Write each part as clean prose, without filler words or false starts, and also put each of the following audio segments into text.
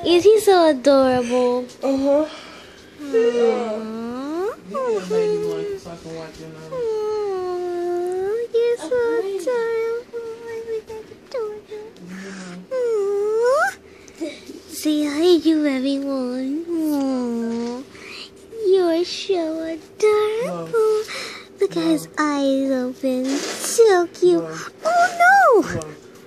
Is he so adorable? Uh-huh. Aww. Yeah, baby boy, so I can wipe your nose. Aww, you're so adorable. Say hi to everyone. Aww. You're so adorable. Look at his eyes open. So cute. Oh no!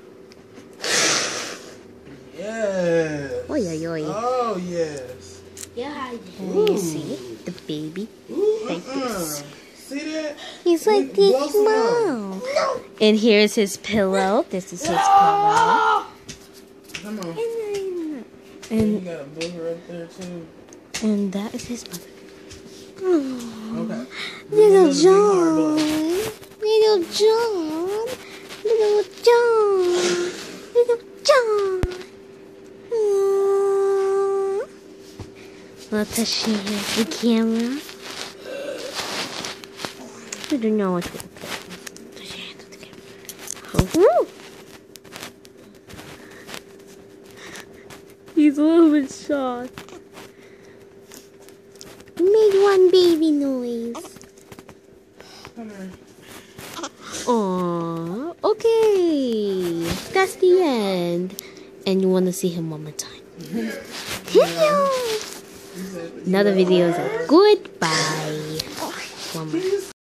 Yes. Oi, oi, oi. Oh, yes. Yeah, you see the baby like this. See that? He's like this small. And here's his pillow. This is his pillow. Come on. And you got a book right there too. And that is his mother. Okay. Little John. Little John. Little John. Little John. Aww. I'll touch the camera. I don't know what to put. Touch your hand on the camera. Oh. He's a little bit shocked. Made one baby noise. Aww. Okay. That's the end. And you want to see him one more time. Another video is goodbye. One more.